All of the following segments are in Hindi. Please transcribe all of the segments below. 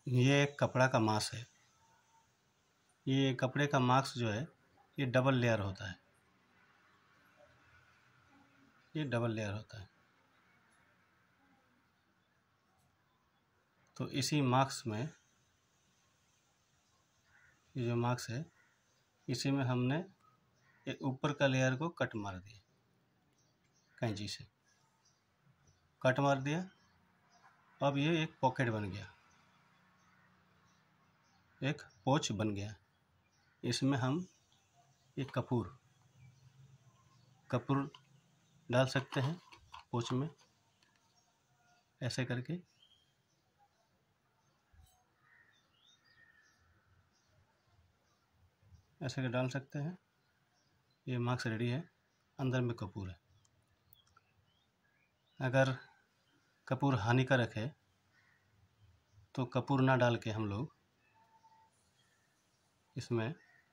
ये एक कपड़ा का मास्क है। ये कपड़े का मास्क जो है ये डबल लेयर होता है। ये डबल लेयर होता है। तो इसी मास्क में, ये जो मास्क है इसी में हमने एक ऊपर का लेयर को कट मार दिया, कैंची से कट मार दिया। अब ये एक पॉकेट बन गया, एक पोच बन गया। इसमें हम एक कपूर डाल सकते हैं पोच में, ऐसे करके। ऐसे कर डाल सकते हैं। ये मास्क रेडी है, अंदर में कपूर है। अगर कपूर हानिकारक है तो कपूर ना डाल के हम लोग इसमें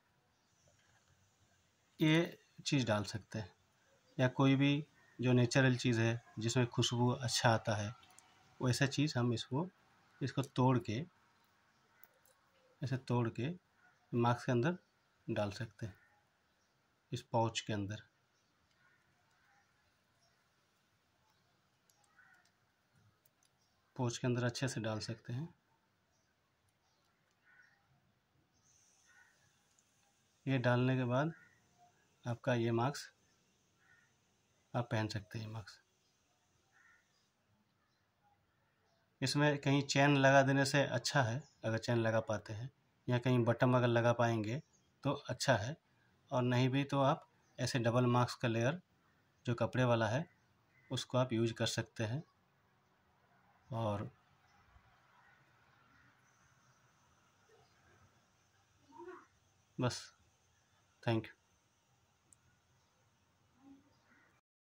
ये चीज़ डाल सकते हैं, या कोई भी जो नेचुरल चीज़ है जिसमें खुशबू अच्छा आता है, वैसा चीज़ हम इसको तोड़ के, ऐसे तोड़ के मास्क के अंदर डाल सकते हैं, इस पाउच के अंदर। पाउच के अंदर अच्छे से डाल सकते हैं। ये डालने के बाद आपका ये मास्क आप पहन सकते हैं। मास्क इसमें कहीं चैन लगा देने से अच्छा है, अगर चैन लगा पाते हैं, या कहीं बटन अगर लगा पाएंगे तो अच्छा है, और नहीं भी तो आप ऐसे डबल मास्क का लेयर जो कपड़े वाला है उसको आप यूज कर सकते हैं। और बस, थैंक यू।